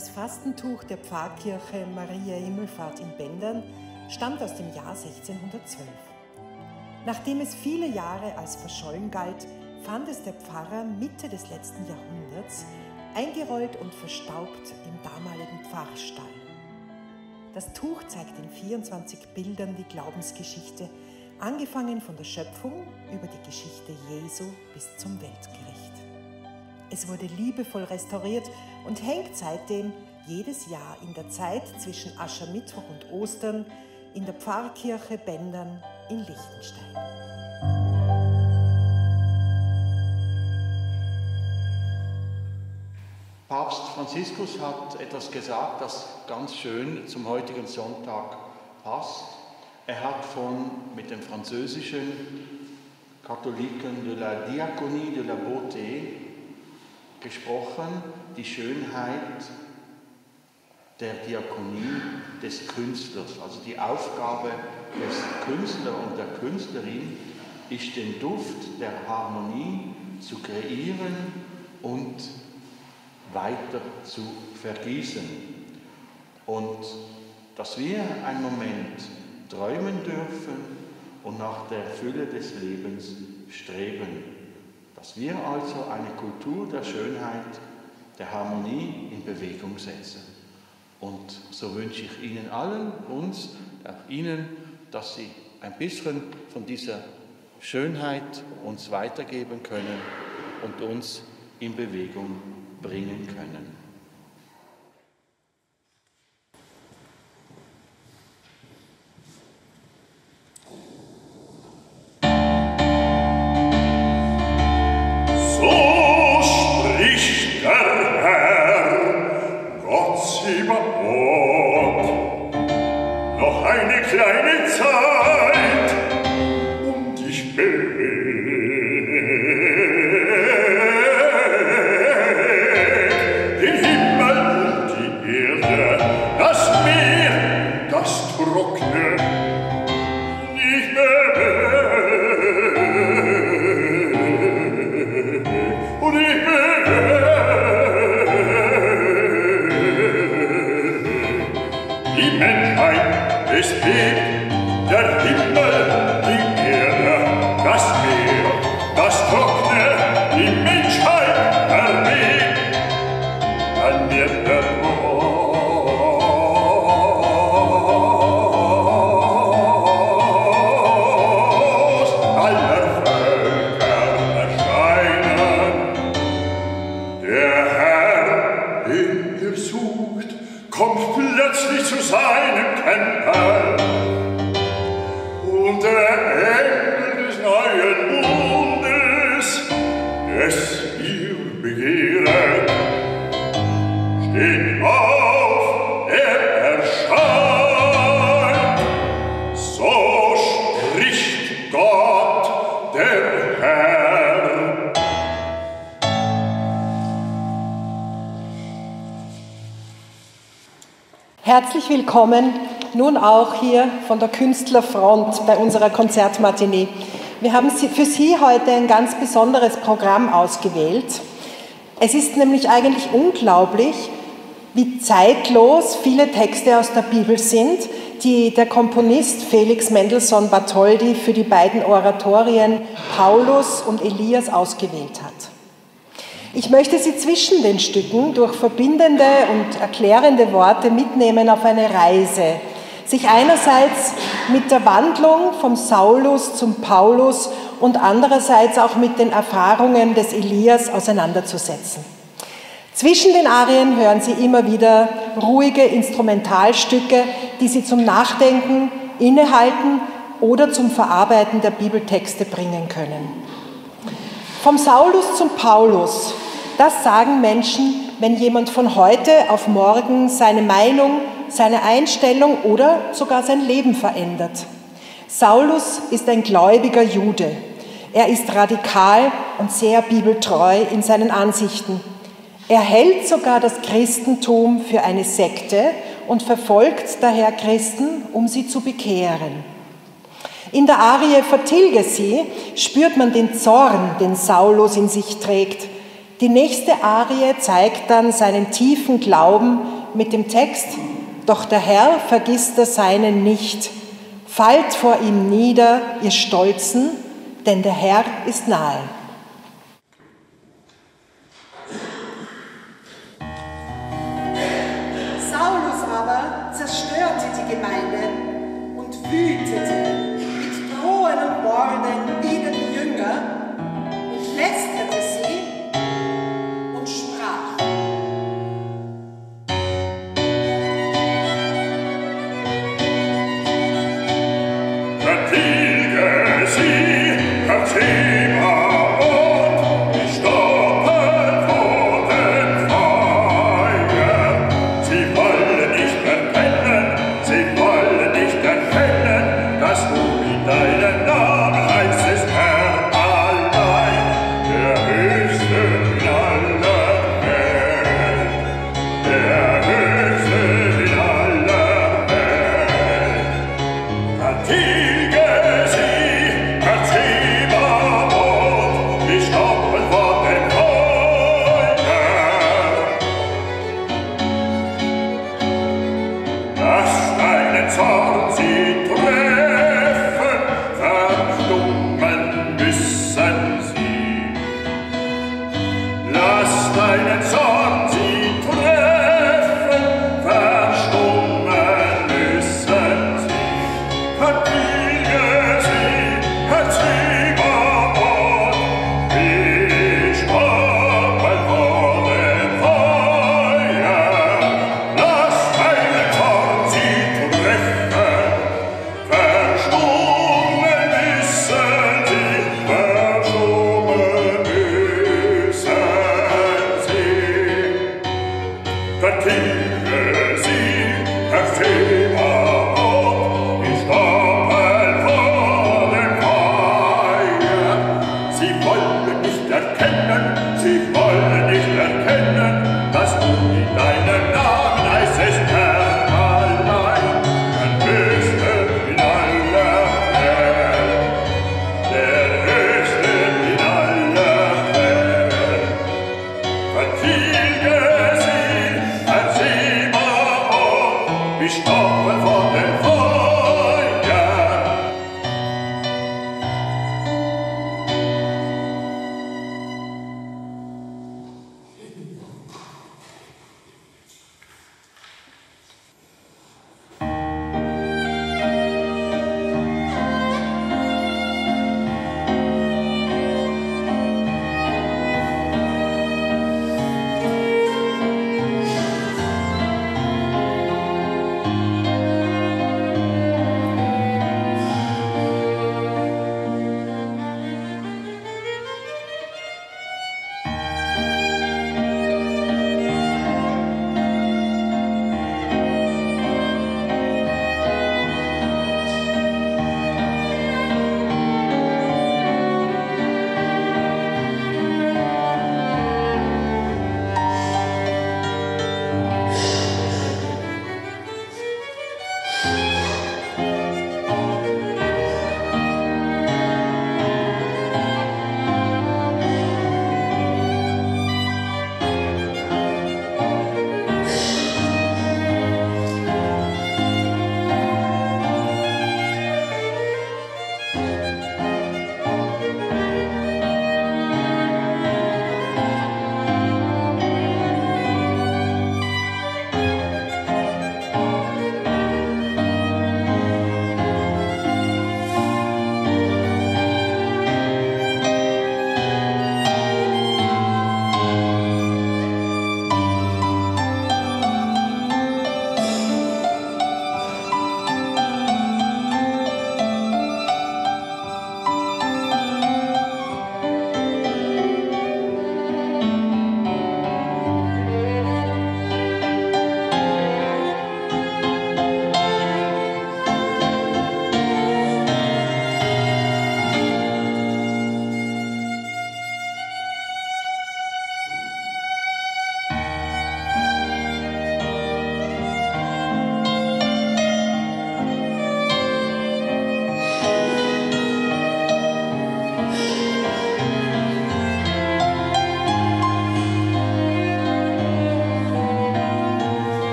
Das Fastentuch der Pfarrkirche Maria Himmelfahrt in Bendern stammt aus dem Jahr 1612. Nachdem es viele Jahre als verschollen galt, fand es der Pfarrer Mitte des letzten Jahrhunderts, eingerollt und verstaubt im damaligen Pfarrstall. Das Tuch zeigt in 24 Bildern die Glaubensgeschichte, angefangen von der Schöpfung über die Geschichte Jesu bis zum Weltgericht. Es wurde liebevoll restauriert und hängt seitdem jedes Jahr in der Zeit zwischen Aschermittwoch und Ostern in der Pfarrkirche Bendern in Liechtenstein. Papst Franziskus hat etwas gesagt, das ganz schön zum heutigen Sonntag passt. Er hat mit den französischen Katholiken de la Diaconie de la Beauté gesprochen, die Schönheit der Diakonie des Künstlers. Also die Aufgabe des Künstlers und der Künstlerin ist, den Duft der Harmonie zu kreieren und weiter zu vergießen. Und dass wir einen Moment träumen dürfen und nach der Fülle des Lebens streben. Dass wir also eine Kultur der Schönheit, der Harmonie in Bewegung setzen. Und so wünsche ich Ihnen allen, uns, auch Ihnen, dass Sie ein bisschen von dieser Schönheit uns weitergeben können und uns in Bewegung bringen können. So spricht der Herr, Gott Zebaoth, noch eine kleine Zeit und ich trockne, ich und ich die Menschheit, es bebt, der Himmel, die Erde, das Meer, das Trockne, die Menschheit erbebt, dann wird der plötzlich zu seinem Tempel und der Engel des neuen Bundes, des ihr begehret, steht auf, er erscheint, so spricht Gott, der Herr. Herzlich willkommen, nun auch hier von der Künstlerfront bei unserer Konzertmatinee. Wir haben für Sie heute ein ganz besonderes Programm ausgewählt. Es ist nämlich eigentlich unglaublich, wie zeitlos viele Texte aus der Bibel sind, die der Komponist Felix Mendelssohn Bartholdy für die beiden Oratorien Paulus und Elias ausgewählt hat. Ich möchte Sie zwischen den Stücken durch verbindende und erklärende Worte mitnehmen auf eine Reise, sich einerseits mit der Wandlung vom Saulus zum Paulus und andererseits auch mit den Erfahrungen des Elias auseinanderzusetzen. Zwischen den Arien hören Sie immer wieder ruhige Instrumentalstücke, die Sie zum Nachdenken, Innehalten oder zum Verarbeiten der Bibeltexte bringen können. Vom Saulus zum Paulus, das sagen Menschen, wenn jemand von heute auf morgen seine Meinung, seine Einstellung oder sogar sein Leben verändert. Saulus ist ein gläubiger Jude. Er ist radikal und sehr bibeltreu in seinen Ansichten. Er hält sogar das Christentum für eine Sekte und verfolgt daher Christen, um sie zu bekehren. In der Arie Vertilge sie spürt man den Zorn, den Saulus in sich trägt. Die nächste Arie zeigt dann seinen tiefen Glauben mit dem Text: Doch der Herr vergisst der Seinen nicht. Fallt vor ihm nieder, ihr Stolzen, denn der Herr ist nahe. Saulus aber zerstörte die Gemeinde und wütete mit Drohen und Morden wider die Jünger und lästerte sie und sprach: Vertilge sie, Herr Zebaoth, die stoppen vor den Feiern. Sie wollen nicht erkennen, dass du in deinen Namen heißest, Herr allein, der Höchste in aller Welt, der Höchste in aller Welt. Vertilge sie, Herr Zebaoth, die stoppen vor den Feuern. Lass deinen Zorn sie treffen, verstummen müssen sie. Lass deinen Zorn sie treffen, verstummen müssen sie. Vertilge sie, Herr Zebaoth, wir stoppen vor den Feuern. Lass deinen Zorn sie treffen, verstummen müssen sie, verstummen müssen sie. Vertilge sie, Herr Zebaoth, wir stoppen vor den Feuern. Sie wollen nicht erkennen, dass du in deinem Namen heißest, Herr allein, der Höchste in aller Welt, der Höchste in aller Welt. Vertilge sie, Herr Zebaoth, wir stoppen vor den Feuern.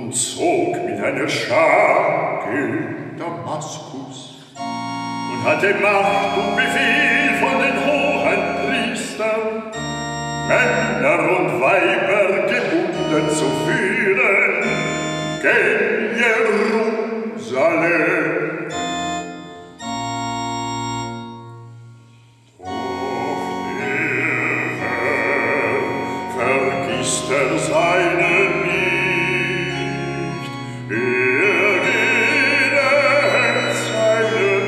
und zog mit einer Schar gen Damaskus und hatte Macht und Befehl von den hohen Priestern, Männer und Weiber gebunden zu führen gen Jerusalem. Vergisst seinen nicht, gedenkt seinen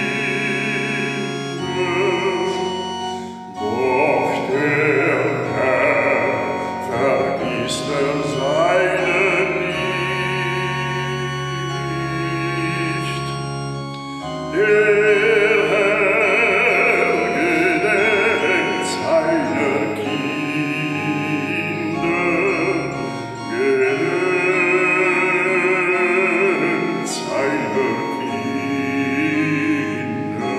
Kindern. Doch der Herr vergisst seinen nicht. Der Herr gedenkt seiner Kinder, gedenkt seiner Kinder.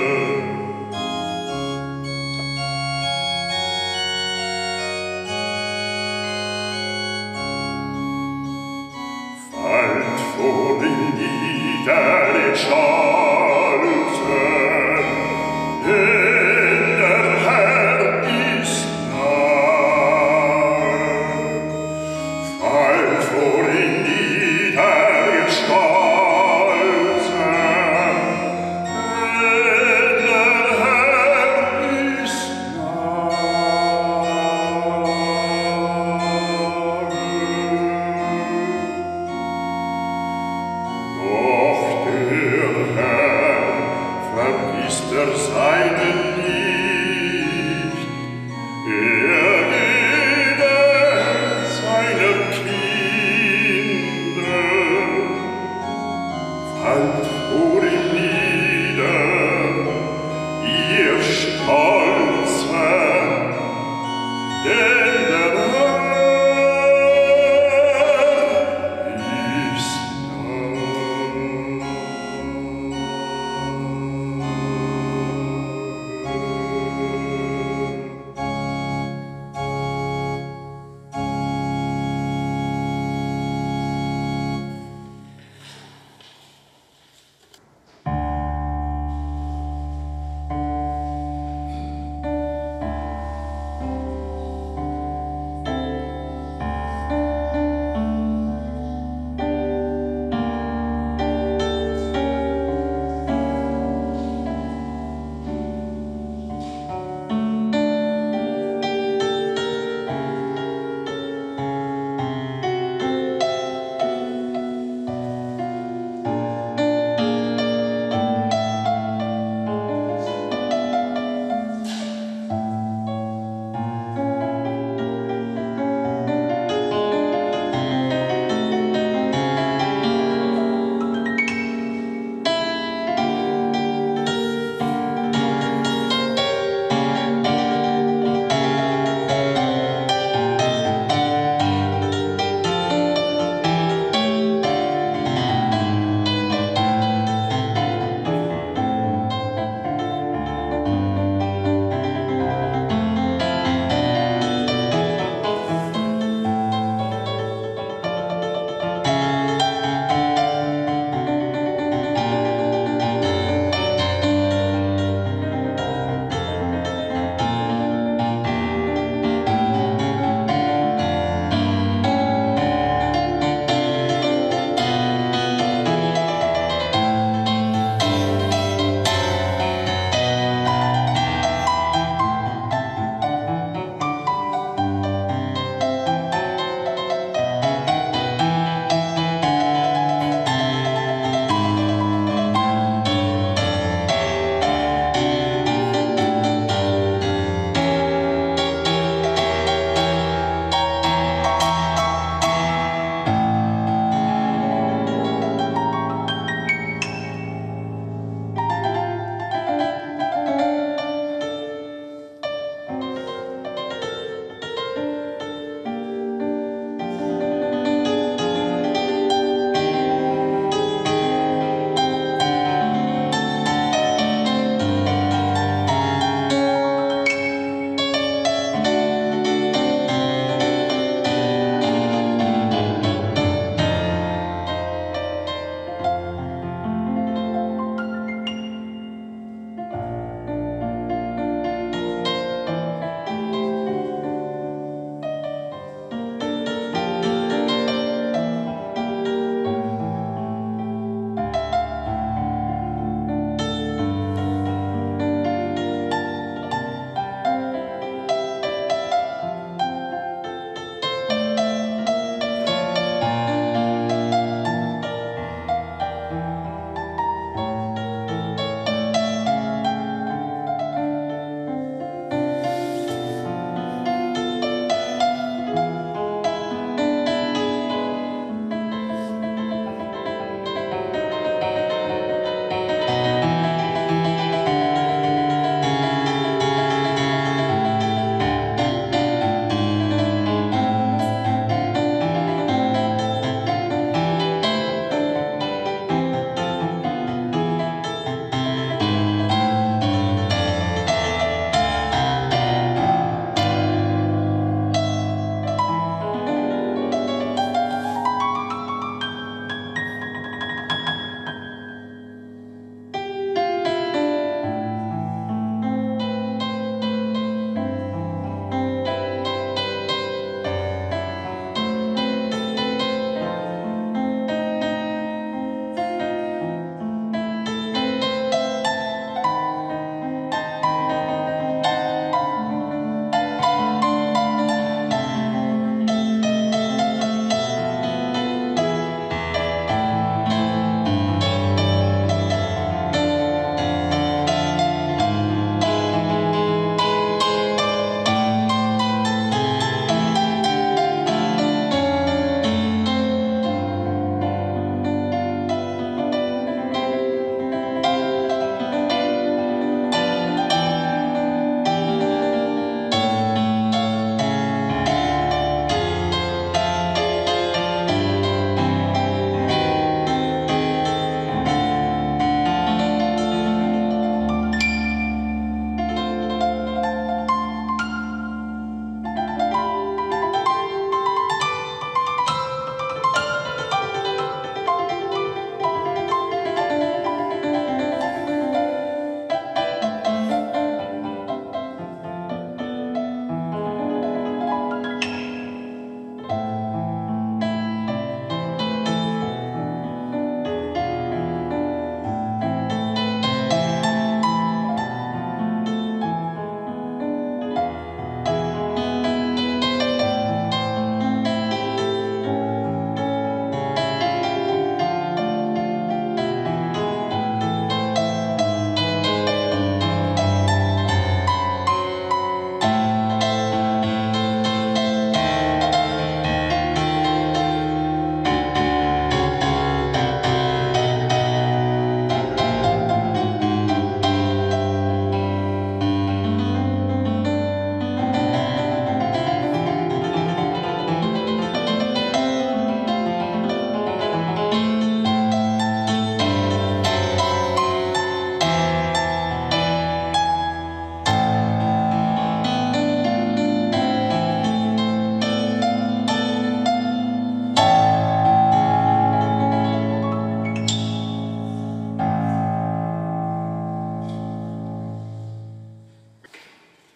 Fallt vor ihm nieder den Schalten, denn der Herr ist nahe. Fallt vor ihm nieder den Schalten, denn der Herr ist Doch der Herr vergisst seinen nicht, gedenkt seiner Kinder. Fallt vor ihm nieder, ihr Stolzen, denn der Herr ist nahe.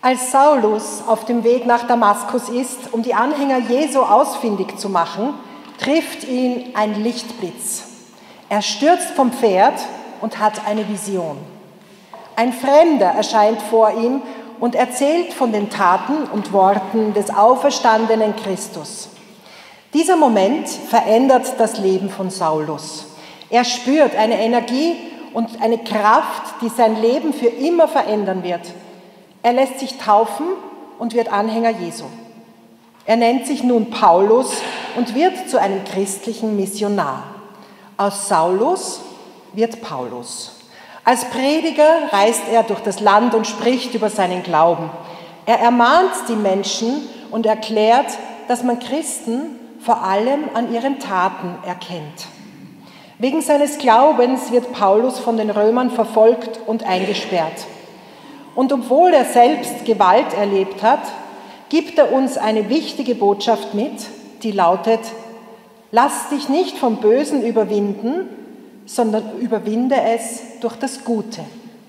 Als Saulus auf dem Weg nach Damaskus ist, um die Anhänger Jesu ausfindig zu machen, trifft ihn ein Lichtblitz. Er stürzt vom Pferd und hat eine Vision. Ein Fremder erscheint vor ihm und erzählt von den Taten und Worten des auferstandenen Christus. Dieser Moment verändert das Leben von Saulus. Er spürt eine Energie und eine Kraft, die sein Leben für immer verändern wird. Er lässt sich taufen und wird Anhänger Jesu. Er nennt sich nun Paulus und wird zu einem christlichen Missionar. Aus Saulus wird Paulus. Als Prediger reist er durch das Land und spricht über seinen Glauben. Er ermahnt die Menschen und erklärt, dass man Christen vor allem an ihren Taten erkennt. Wegen seines Glaubens wird Paulus von den Römern verfolgt und eingesperrt. Und obwohl er selbst Gewalt erlebt hat, gibt er uns eine wichtige Botschaft mit, die lautet: Lass dich nicht vom Bösen überwinden, sondern überwinde es durch das Gute.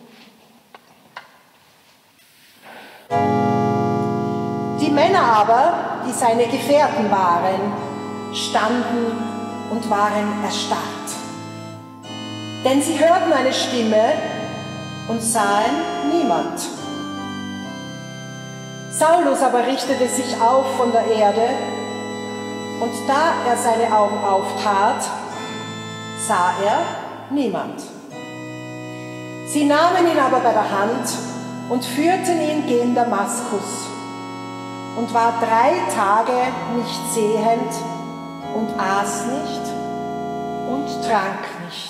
Die Männer aber, die seine Gefährten waren, standen und waren erstarrt. Denn sie hörten eine Stimme und sahen niemand. Saulus aber richtete sich auf von der Erde, und da er seine Augen auftat, sah er niemand. Sie nahmen ihn aber bei der Hand und führten ihn gen Damaskus, und war 3 Tage nicht sehend und aß nicht und trank nicht.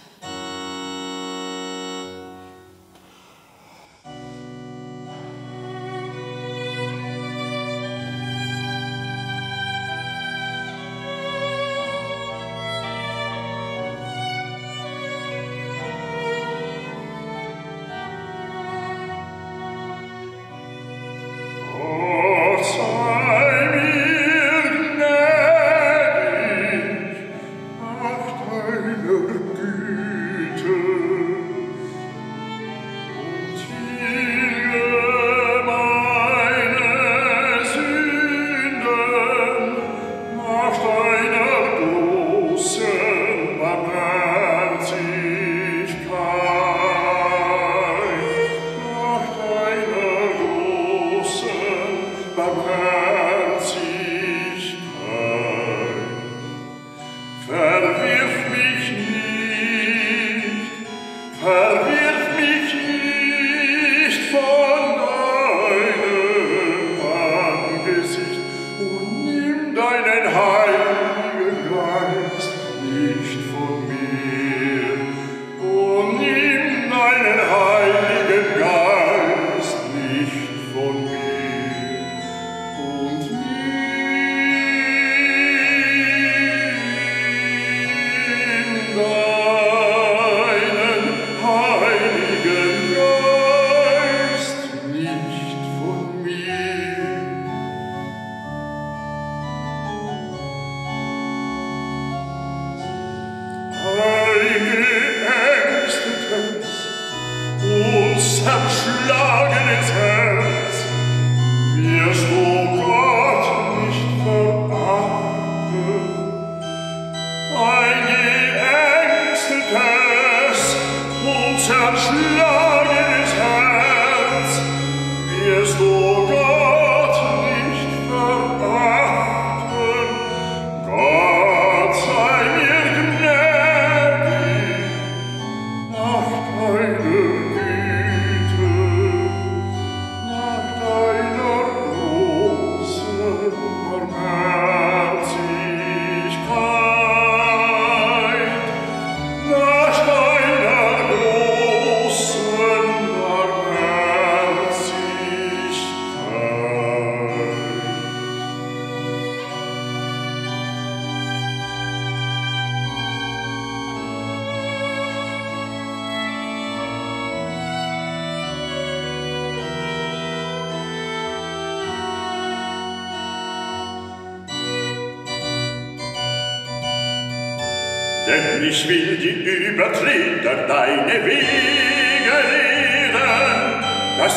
Denn ich will die Übertreter deine Wege lehren, dass sich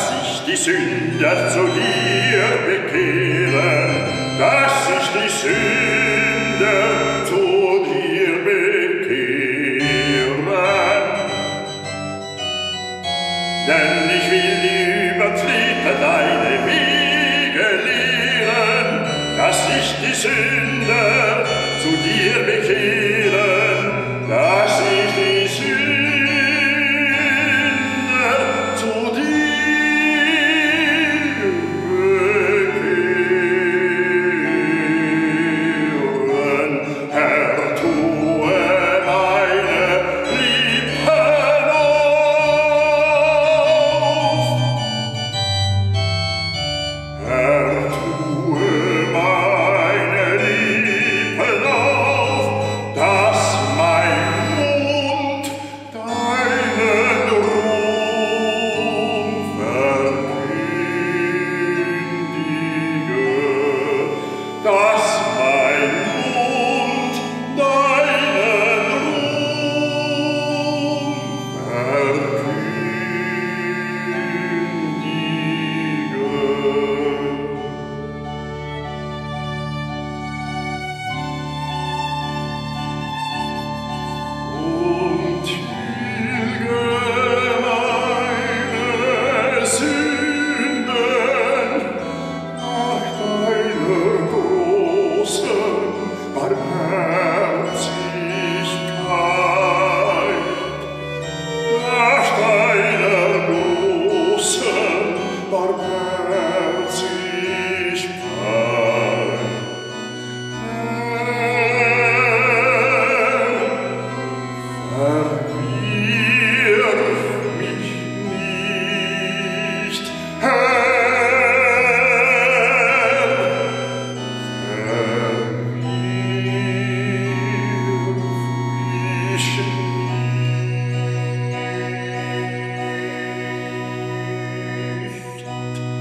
die Sünder zu dir bekehren, dass sich die Sünder zu dir bekehren. Denn ich will die Übertritte deine Wege lehren, dass sich die Sünder zu dir bekehren, dass sich die Sünder zu dir bekehren. Herr, tue meine Lippen auf. Herr, tue meine Lippen auf, dass mein Mund deinen Ruhm verkündige, dass mein Mund deinen Ruhm verkündige. Und tilge meine Sünden nach deiner großen Barmherzigkeit, nach deiner großen Barmherzigkeit. Verwirf mich nicht, verwirf mich nicht.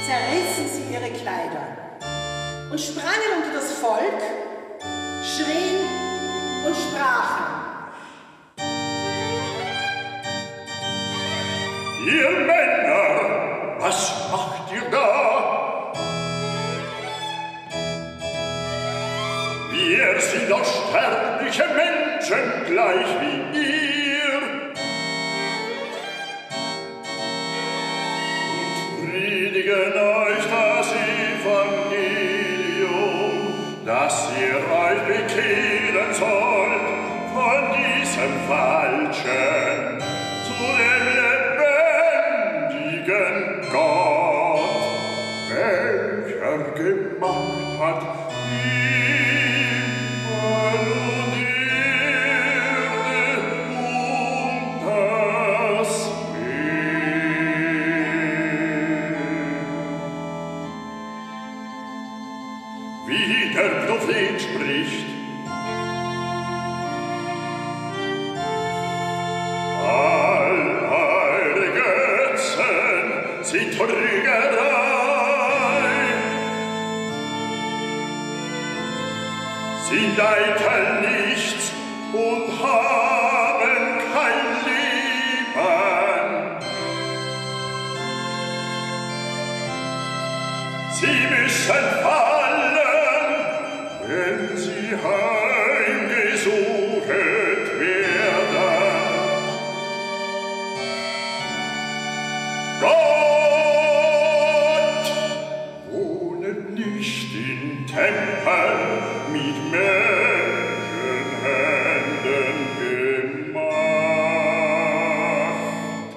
zerrissen sie ihre Kleider und sprangen unter das Volk, schrien und sprachen: Ihr Männer, was macht ihr da? Wir sind doch sterbliche Menschen, gleich wie ihr. Und predigen euch das Evangelium, dass ihr euch bekehren sollt von diesem Falschen zu dem lebendigen Gott, welcher gemacht hat Himmel und Erde und das Meer. Wie der Prophet spricht: All eure Götzen sind Trügerei, sind eitel nichts und haben kein Leben. Sie müssen fallen, wenn sie heimgesucht werden. Gott wohnet nicht in Tempeln mit Menschenhänden gemacht.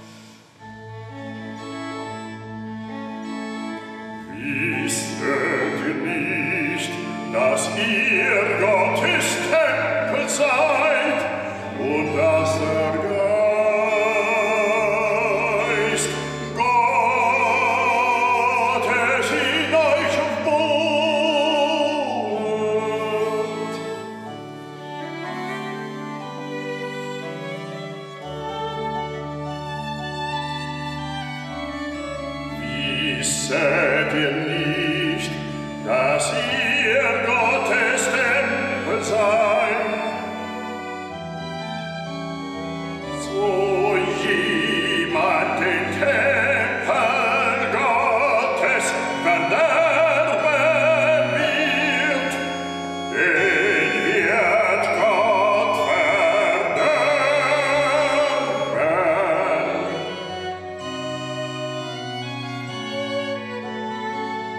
Wisset ihr nicht, dass ihr Gottes Tempel seid und dass der Geist Gottes in euch wohnt? Wisset ihr nicht, dass ihr Gottes Tempel seid? So jemand den Tempel Gottes verderben wird, den wird Gott verderben.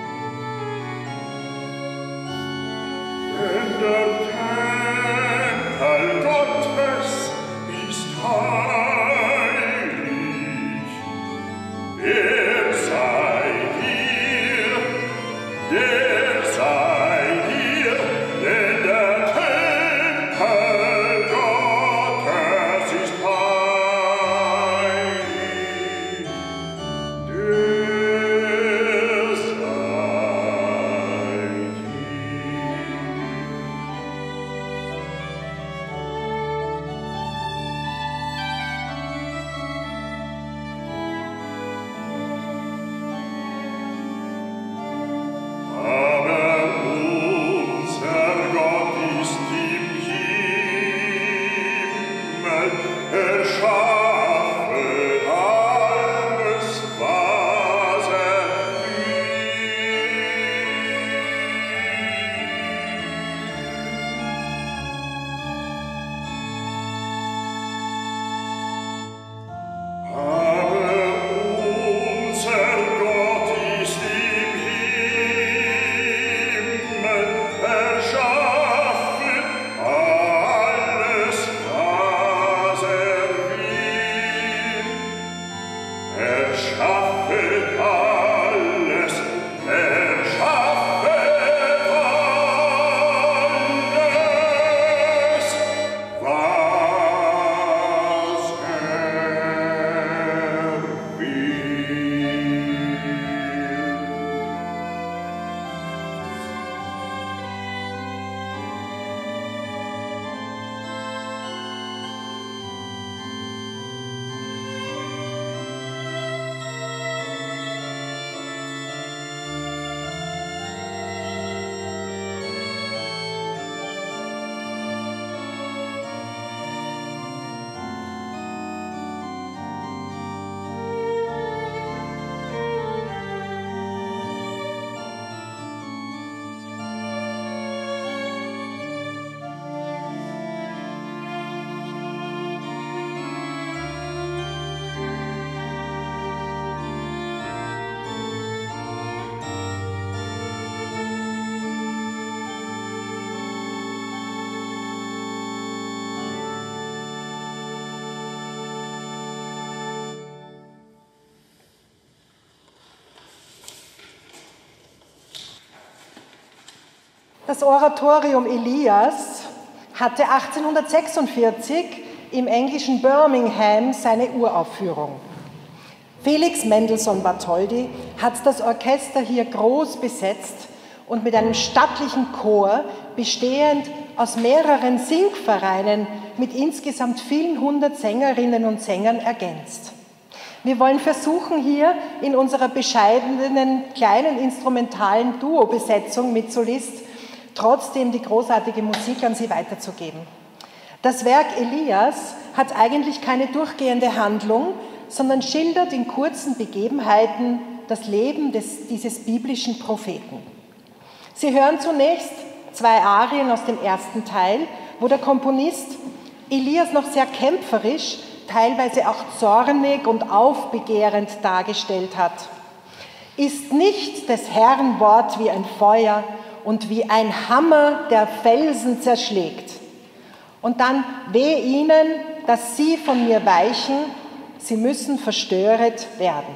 Das Oratorium Elias hatte 1846 im englischen Birmingham seine Uraufführung. Felix Mendelssohn Bartholdy hat das Orchester hier groß besetzt und mit einem stattlichen Chor, bestehend aus mehreren Singvereinen mit insgesamt vielen hundert Sängerinnen und Sängern, ergänzt. Wir wollen versuchen, hier in unserer bescheidenen, kleinen instrumentalen Duo-Besetzung mit Solist trotzdem die großartige Musik an Sie weiterzugeben. Das Werk Elias hat eigentlich keine durchgehende Handlung, sondern schildert in kurzen Begebenheiten das Leben dieses biblischen Propheten. Sie hören zunächst 2 Arien aus dem ersten Teil, wo der Komponist Elias noch sehr kämpferisch, teilweise auch zornig und aufbegehrend dargestellt hat. Ist nicht des Herrn Wort wie ein Feuer und wie ein Hammer, der Felsen zerschlägt? Und dann: weh ihnen, dass sie von mir weichen, sie müssen verstöret werden.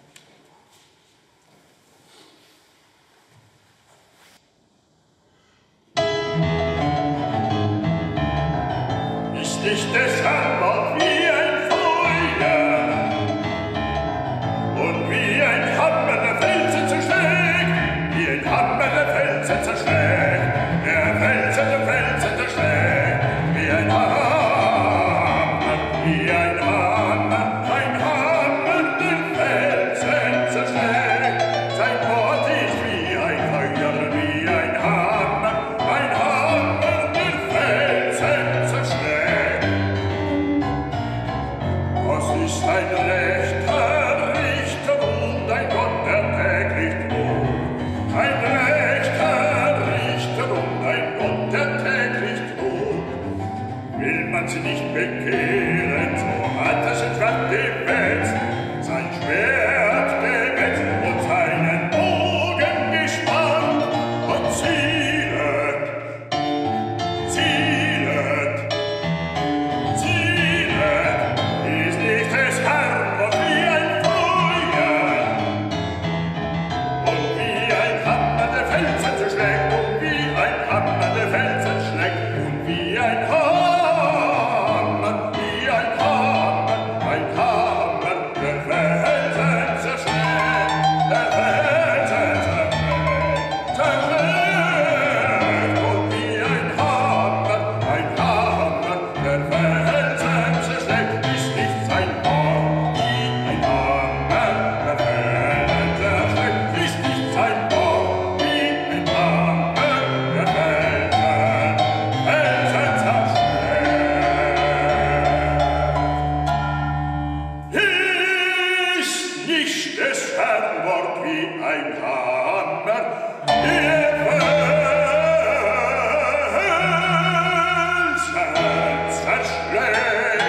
Ist nicht des Herrn Wort wie ein Feuer und wie ein Hammer, der Felsen zerschlägt, wie ein Hammer, der Felsen zerschlägt, der Felsen zerschlägt, wie ein Hammer, ein Hammer, den Felsen zerschlägt. Sein Wort ist wie ein Feuer, wie ein Hammer, der Felsen zerschlägt. Das ist ein rechter Richter und ein Gott, der täglich droht. Ein rechter Richter und ein Gott, der täglich droht. Will man sie nicht bekehren, so hat er sein Schwert gewetzt, sein Schwert gewetzt und seinen Bogen gespannt und zielet, zielet, zielet. Ist nicht des Herrn Wort wie ein Feuer und wie ein Hammer, der Felsen zerschlägt, und wie ein Hammer, der Felsen schlägt, und wie ein Hammer, der Felsen zerschlägt, der Felsen zerschlägt, und wie ein Hammer, der Felsen zerschlägt, ist nicht sein Wort wie ein Hammer, der Felsen zerschlägt, ist nicht sein Wort wie ein Hammer, der Felsen zerschlägt. Ist nicht des Herrn Wort wie ein Hammer, der Felsen zerschlägt.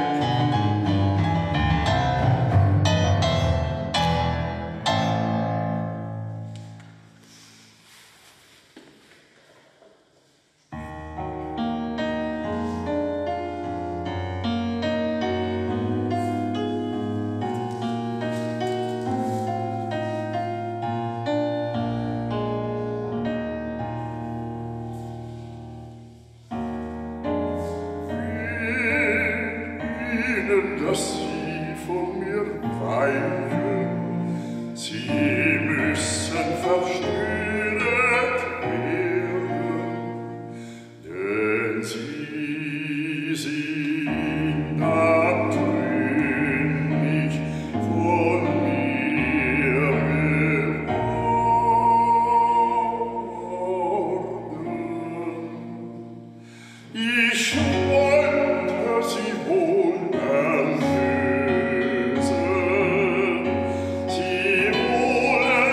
Ihnen, dass Sie von mir weichen, Sie müssen verstöret werden, denn Sie sind abtrünnig von mir geworden. Ich wollte Sie wohl erlösen, Sie wohl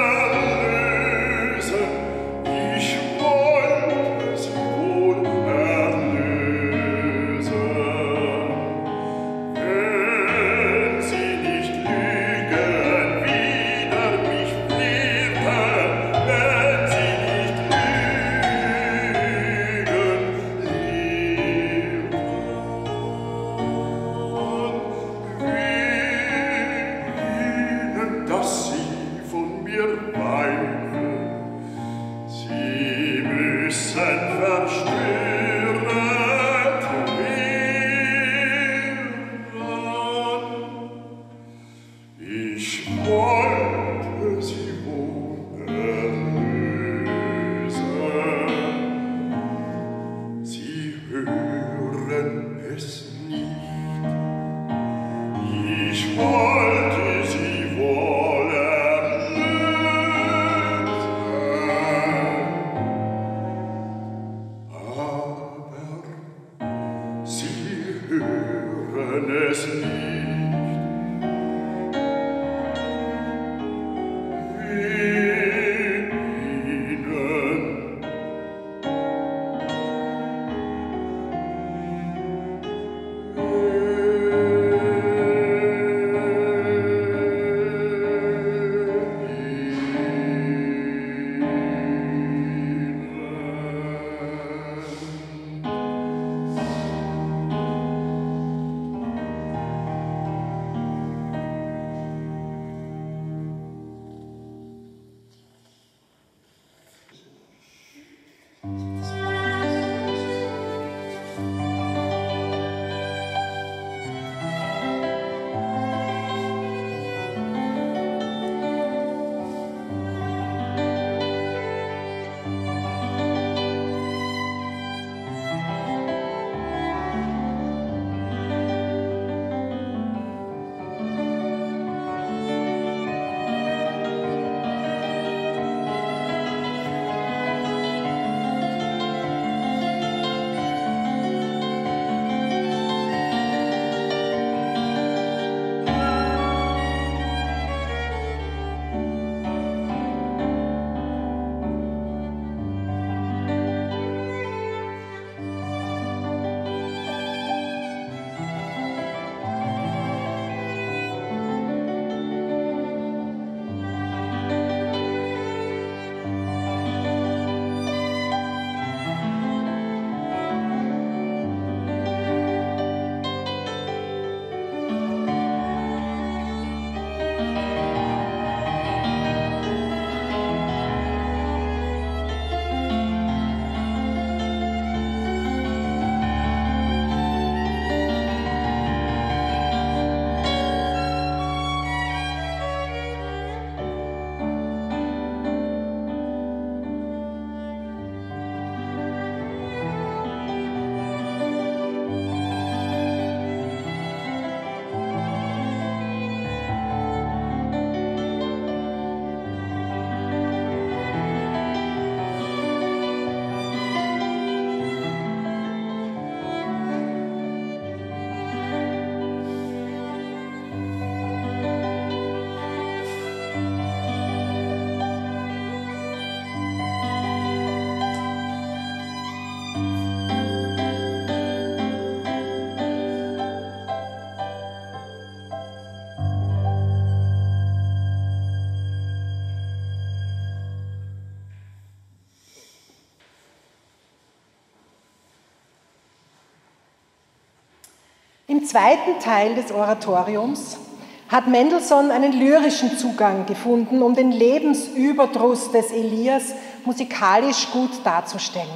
Im zweiten Teil des Oratoriums hat Mendelssohn einen lyrischen Zugang gefunden, um den Lebensüberdruss des Elias musikalisch gut darzustellen.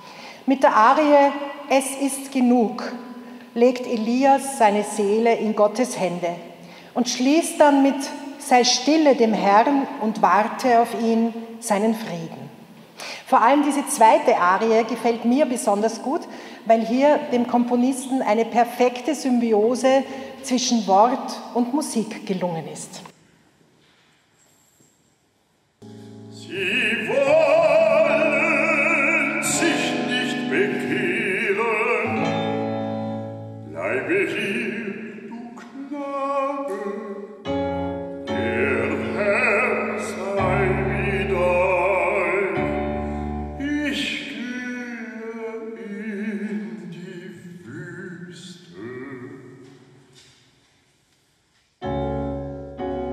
Mit der Arie »Es ist genug« legt Elias seine Seele in Gottes Hände und schließt dann mit »Sei stille dem Herrn und warte auf ihn, seinen Frieden«. Vor allem diese zweite Arie gefällt mir besonders gut, weil hier dem Komponisten eine perfekte Symbiose zwischen Wort und Musik gelungen ist. Sie wollen sich nicht bekehren, bleibe hier, du Knabe, der Herr sei mit euch, ich gehe in die Wüste.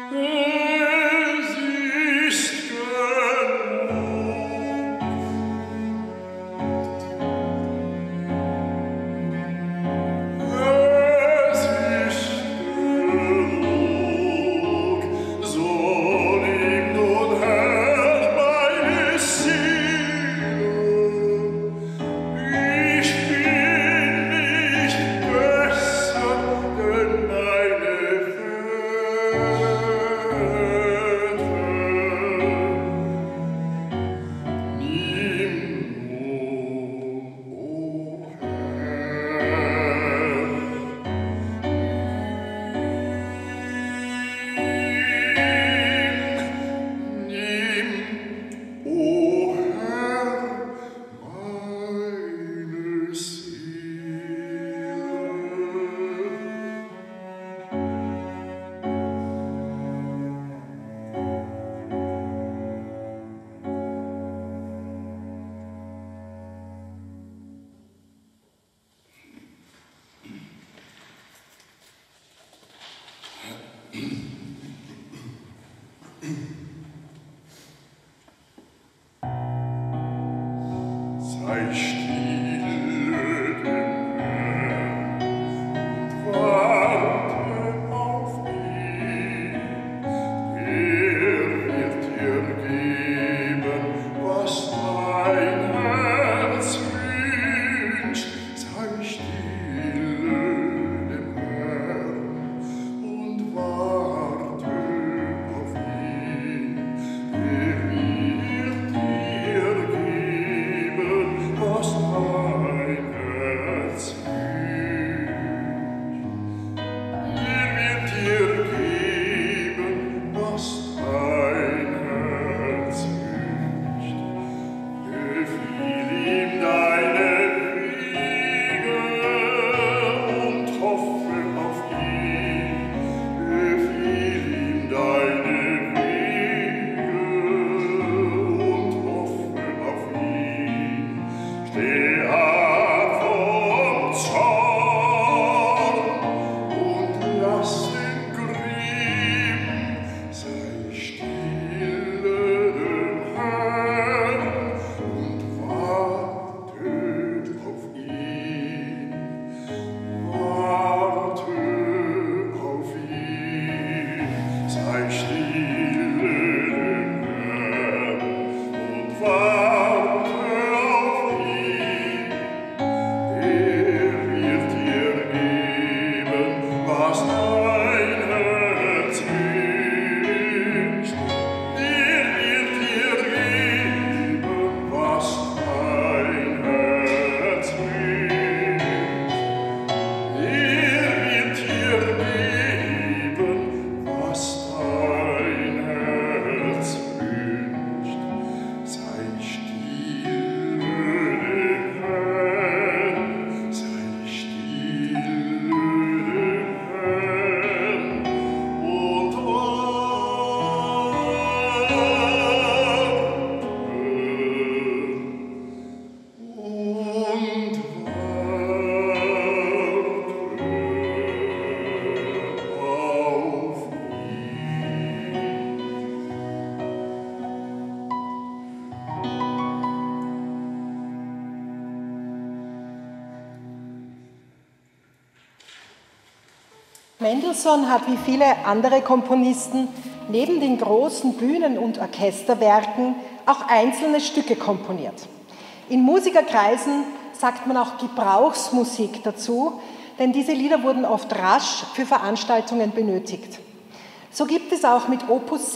Mendelssohn hat wie viele andere Komponisten neben den großen Bühnen- und Orchesterwerken auch einzelne Stücke komponiert. In Musikerkreisen sagt man auch Gebrauchsmusik dazu, denn diese Lieder wurden oft rasch für Veranstaltungen benötigt. So gibt es auch mit Opus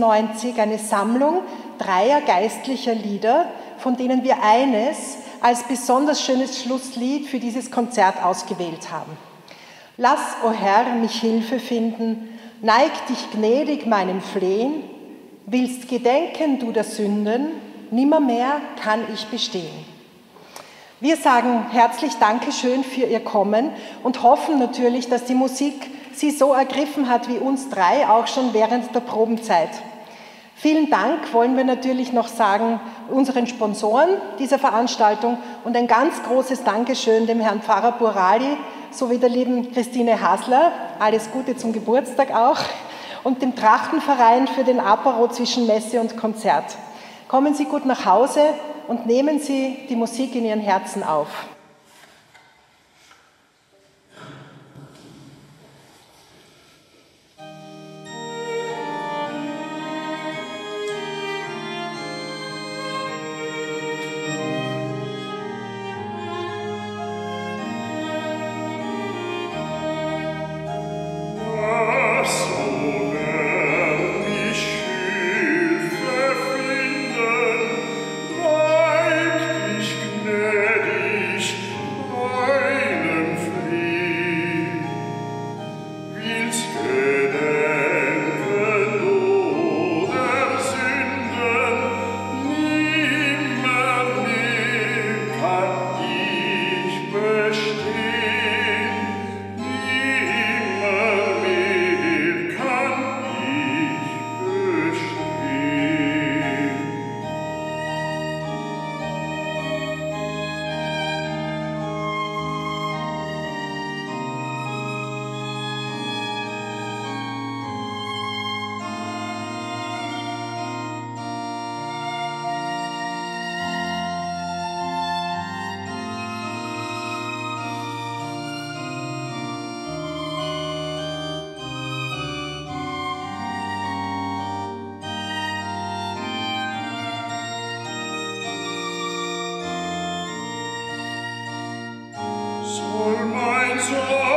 96 eine Sammlung dreier geistlicher Lieder, von denen wir eines als besonders schönes Schlusslied für dieses Konzert ausgewählt haben. Lass, o Herr, mich Hilfe finden, neig dich gnädig meinem Flehen, willst gedenken du der Sünden, nimmermehr kann ich bestehen. Wir sagen herzlich Dankeschön für Ihr Kommen und hoffen natürlich, dass die Musik Sie so ergriffen hat wie uns drei, auch schon während der Probenzeit. Vielen Dank wollen wir natürlich noch sagen unseren Sponsoren dieser Veranstaltung und ein ganz großes Dankeschön dem Herrn Pfarrer Burali sowie der lieben Christine Hasler. Alles Gute zum Geburtstag auch. und dem Trachtenverein für den Apero zwischen Messe und Konzert. Kommen Sie gut nach Hause und nehmen Sie die Musik in Ihren Herzen auf. Soll mein Sohn